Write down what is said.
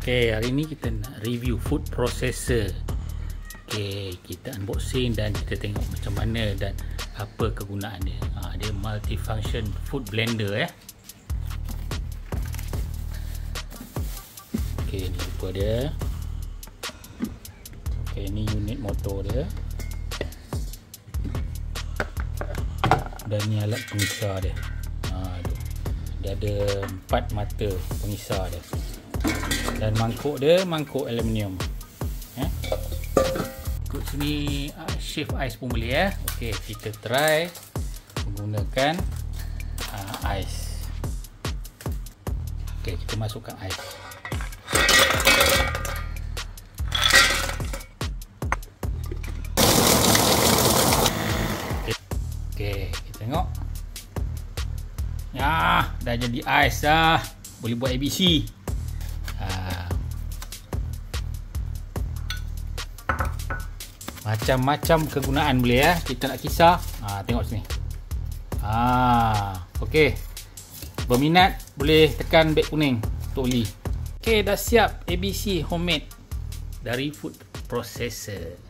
Okay, hari ni kita nak review food processor. Okay, kita unboxing dan kita tengok macam mana dan apa kegunaan dia. Dia multifunction food blender . Okay, ni rupa dia. Okay, ni unit motor dia. Dan ni alat pengisar dia. Dia ada 4 mata pengisar dia. Dan mangkuk dia mangkuk aluminium. Ikut sini shave ais pun boleh . Okey, kita try menggunakan ais. Okey, kita masukkan ais. Okey, kita tengok. Ya, dah jadi ais dah. Boleh buat ABC. Macam-macam kegunaan boleh . Kita nak kisah. Tengok sini. Okey. Berminat boleh tekan beg kuning untuk beli. Okey, dah siap ABC homemade dari food processor.